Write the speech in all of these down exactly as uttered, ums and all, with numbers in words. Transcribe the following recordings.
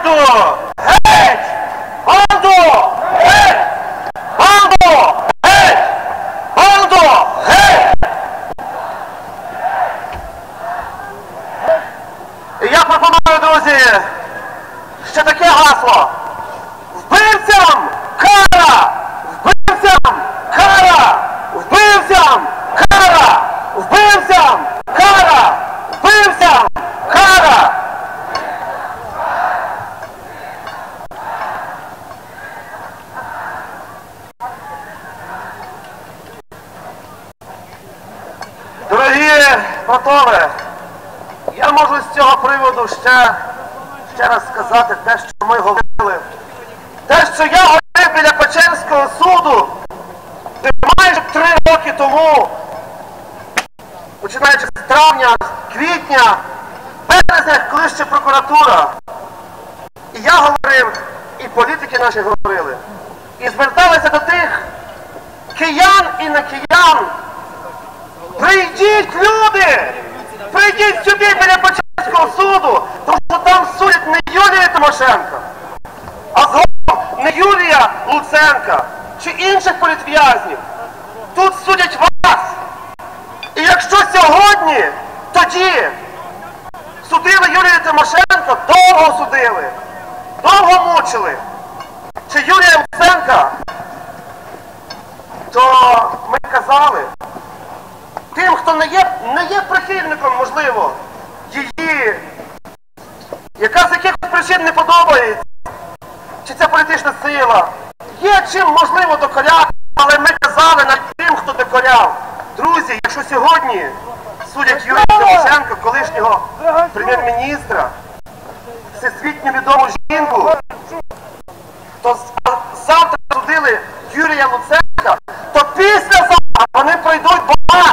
Банду! Геть! Банду! Геть! Банду! Геть! Банду! Геть! І я пропоную, друзі, ще таке гасло. Вбивцям кара! Вбивцям кара! Вбивцям кара! Вбивцям кара! Вбивцям кара! Дорогі братове, я можу з цього приводу ще, ще раз сказати те, що ми говорили. Те, що я говорив біля Печерського суду, де майже три роки тому, починаючи з травня, квітня, березня, коли ще прокуратура. І я говорив, і політики наші говорили, і зверталися до тих киян і не киян. Прийдіть, люди! Прийдіть сюди біля Печерського суду, тому що там судять не Юлія Тимошенко, а згодом не Юлія Луценка чи інших політв'язнів. Тут судять вас. І якщо сьогодні, тоді судили Юлію Тимошенко, довго судили, довго мучили, чи Юлія Луценка, то ми казали, тим, хто не є, не є прихильником, можливо, її, яка з якихось причин не подобається, чи ця політична сила, є чим, можливо, докоряти, але ми казали над тим, хто докоряв. Друзі, якщо сьогодні судять Юрія Тимошенко, колишнього прем'єр-міністра, всесвітньо відому жінку, то завтра судили Юрія Луценка, то післязавтра вони прийдуть до нас.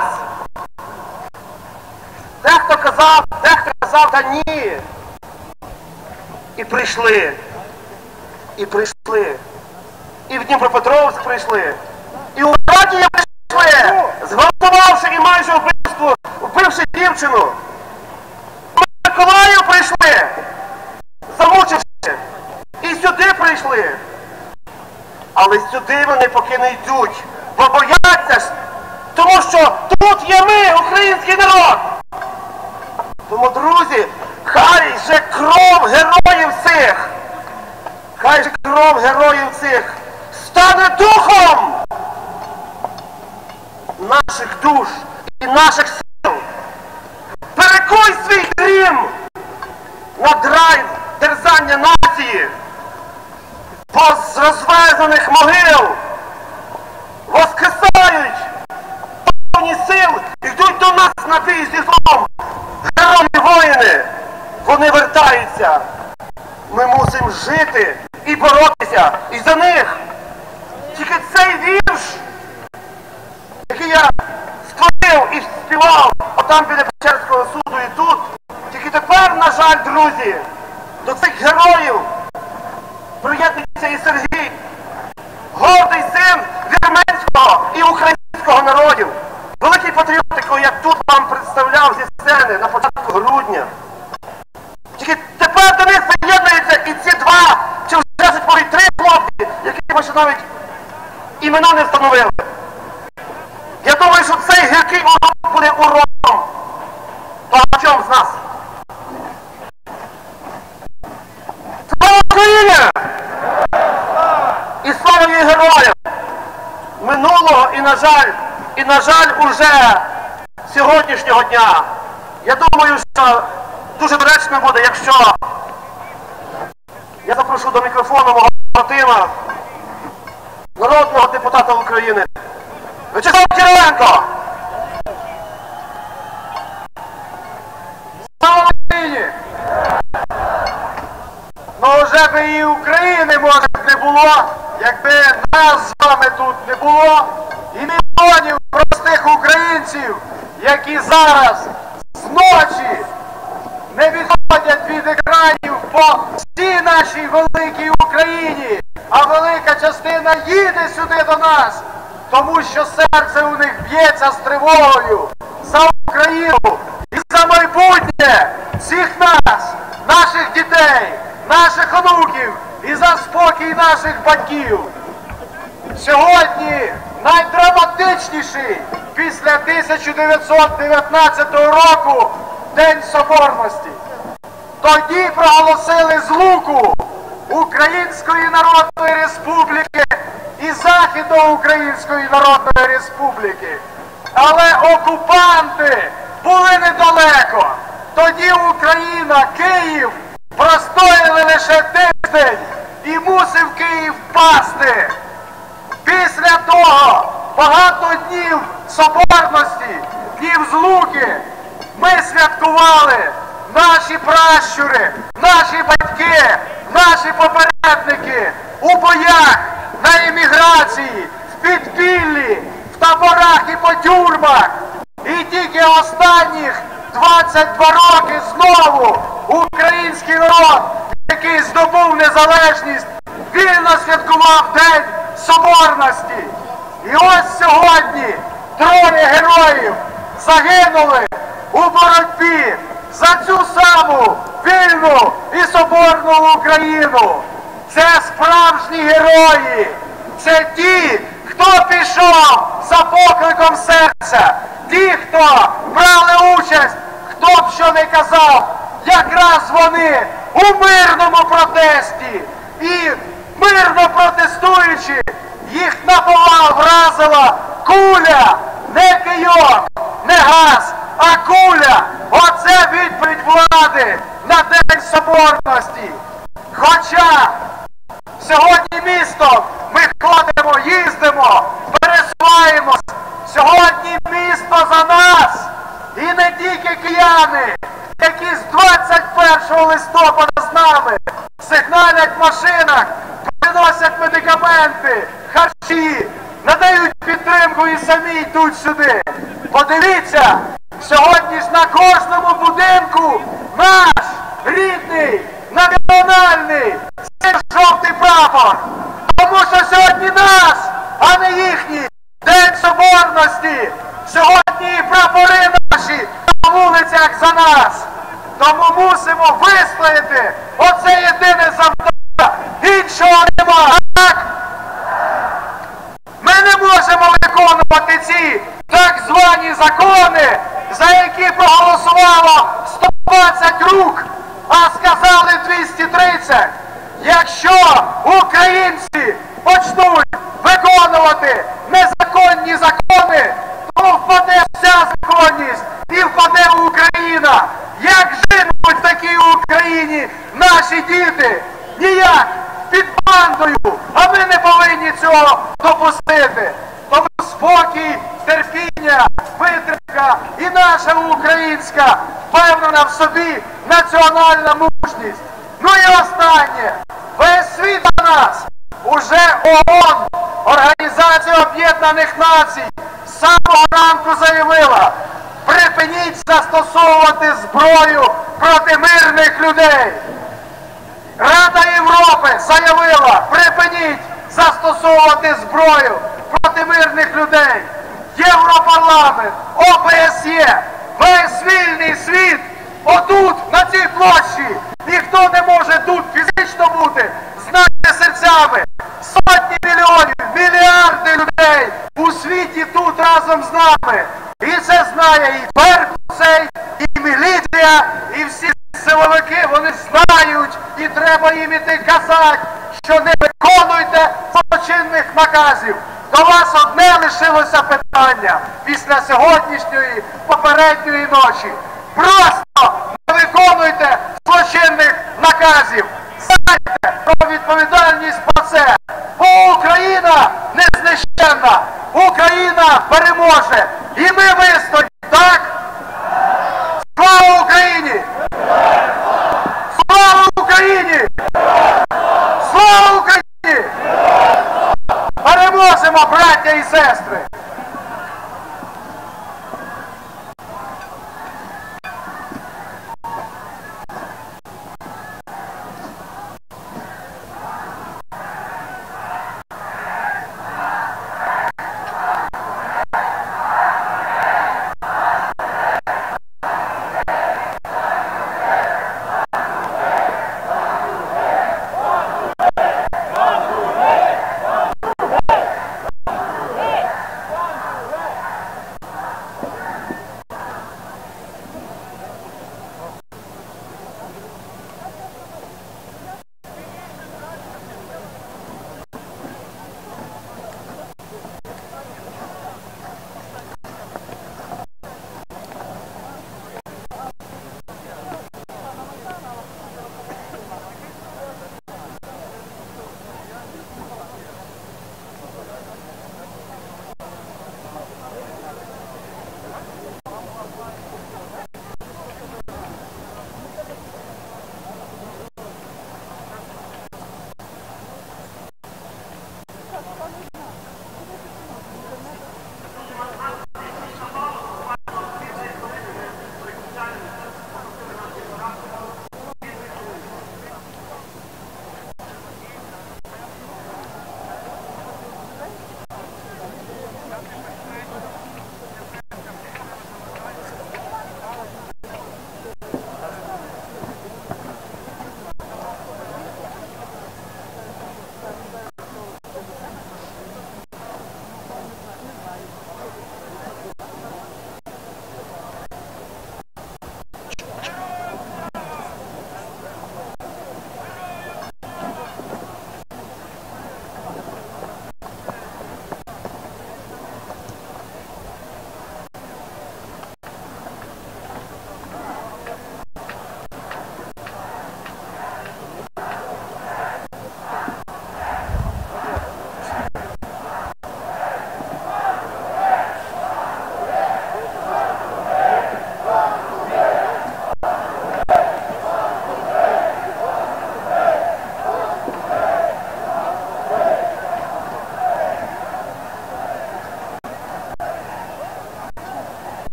Дехто казав, дехто казав, та ні. І прийшли. І прийшли. І в Дніпропетровськ прийшли. І у Радії прийшли, зґвалтувавши і майже вбивство, вбивши дівчину. В Миколаїв прийшли, замучивши. І сюди прийшли. Але сюди вони поки не йдуть, бо бояться ж, тому що тут є ми, український народ. Тому, друзі, хай же кров героїв цих, хай же кров героїв цих стане духом наших душ і наших сил. Перекуй свій дрім на драйв терзання нації, бо з розвезених могил воскресають повні сил, йдуть до нас на бій зі злом. Герої воїни, вони вертаються. Ми мусимо жити і боротися, і за них. Тільки цей вірш, який я створив і співав отам біля Печерського суду і тут, тільки тепер, на жаль, друзі, до цих героїв приєднується і Сергій, гордий син вірменського і українського народів. Великий патріот, якого я тут вам представляв зі сцени на початку грудня. Тільки тепер до них приєднуються і ці два, чи вже навіть три хлопці, які ми ще навіть імена не встановили. Я думаю, що цей гіркий урок буде уроком багатьом з нас. Слава Україні! І слава її героям! Минулого і, на жаль, і, на жаль, уже сьогоднішнього дня. Я думаю, що дуже доречно буде, якщо я запрошу до мікрофону мого побратима, народного депутата України, В'ячеслава Кириленко. Слава Україні! Ну вже би і України, може, не було, якби нас з вами тут не було, і мільйонів простих українців, які зараз з ночі не відходять від екранів по всій нашій великій Україні, а велика частина їде сюди до нас, тому що серце у них б'ється з тривогою за Україну і за майбутнє всіх нас, наших дітей, наших онуків. мільйонів і за спокій наших батьків. Сьогодні найдраматичніший після тисяча дев'ятсот дев'ятнадцятого року День Соборності. Тоді проголосили злуку Української Народної Республіки і Західноукраїнської Народної Республіки. Але окупанти були недалеко. Тоді Україна, Київ простояли лише тиждень і мусив Київ впасти. Після того багато днів соборності, днів злуки ми святкували, наші пращури, наші батьки, наші попередники у боях, на еміграції, в підпіллі, в таборах і по тюрмах. І тільки останніх двадцять два роки знову український народ, який здобув незалежність, вільно святкував День Соборності. І ось сьогодні троє героїв загинули у боротьбі за цю саму вільну і соборну Україну. Це справжні герої. Це ті, хто пішов за покликом серця. Ті, хто брали участь, хто б що не казав, якраз вони у мирному протесті. І мирно протестуючи, їх на повал вразила куля, не кийок, не газ, а куля. Оце відповідь влади на День Соборності. Хоча сьогодні містом ми ходимо, їздимо, пересуваємось. Сьогодні місто за нас. І не тільки кияни, які з двадцять першого листопада з нами сигналять в машинах, приносять медикаменти, харчі, надають підтримку і самі йдуть сюди. Подивіться, сьогодні ж на кожному будинку наш рідний, національний, жовтий прапор. Тому що сьогодні нас, а не їхній День Соборності. Сьогодні прапори наші на вулицях за нас. Тому мусимо вистояти. Оце єдине завдання. Іншого нема. Так? Ми не можемо виконувати ці так звані закони, за які проголосувало сто двадцять рук, а сказали двісті тридцять. Якщо українці почнуть виконувати незаконні закони, то впаде вся законність і впаде Україна. Як житимуть в такій Україні наші діти? Ніяк, під бандою, а ми не повинні цього допустити. Тому спокій, терпіння, витримка і наша українська, впевнена в собі національна мужність. Ну і останнє. Весь світ на нас. Уже ООН, Організація Об'єднаних Націй, з самого ранку заявила: припиніть застосовувати зброю проти мирних людей. Рада Європи заявила: припиніть застосовувати зброю проти мирних людей. Європарламент, О Б С Є, весь вільний світ отут, на цій площі. Ніхто не може тут фізично бути, знайте серцями. Сотні мільйонів, мільярди людей у світі тут разом з нами. І це знає і Беркут, і міліція, і всі силовики, вони знають, і треба їм іти казати, що не виконуйте злочинних наказів. До вас одне лишилося питання після сьогоднішньої попередньої ночі. Просто не виконуйте злочинних наказів. Знайте про відповідальність про це. Бо Україна не знищенна. Україна переможе. І ми вистоїмо. Так? Слава Україні! Слава Україні! Слава Україні! Переможемо, браття і сестри!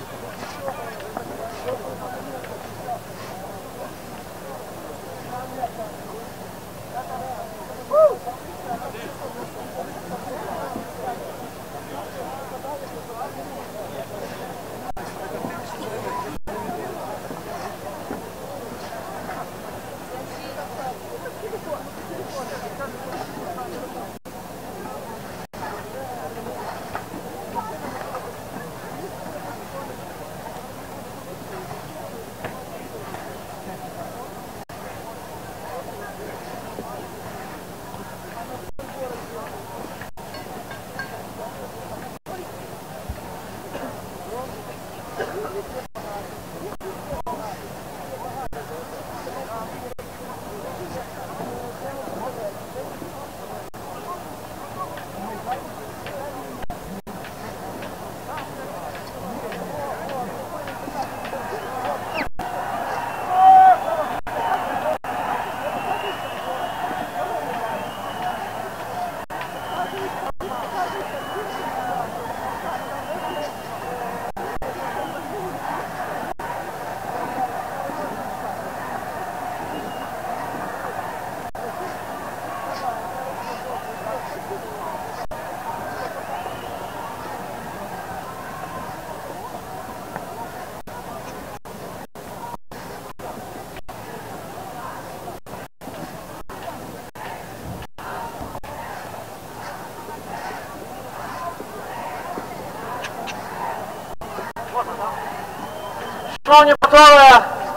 Шановні панове,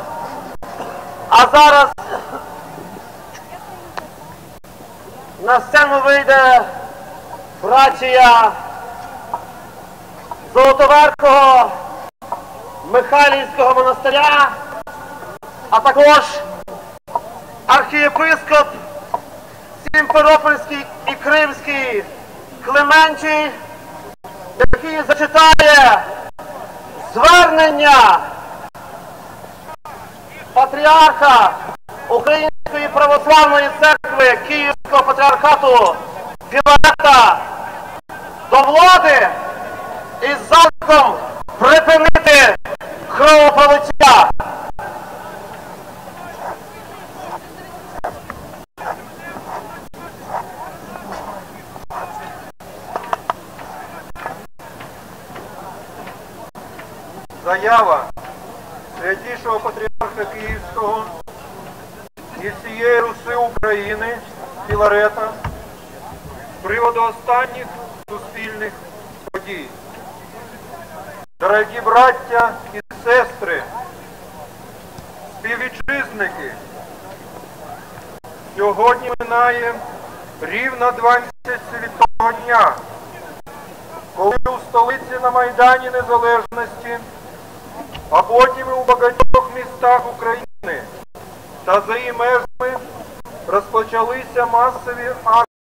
а зараз на сцену вийде братія Золотоверхого Михайлівського монастиря, а також архієпископ Сімферопольський і Кримський Клементій, який зачитає звернення патріарха Української православної церкви Київського патріархату Філарета до влади із закликом припинити кровопролиття. Заява Святішого Патріарха Київського і всієї Руси України Філарета з приводу останніх суспільних подій. Дорогі браття і сестри, співвітчизники, сьогодні минає рівно два місяці від того дня, коли у столиці на Майдані Незалежності, а потім і у багатьох містах України та за її межами розпочалися масові акції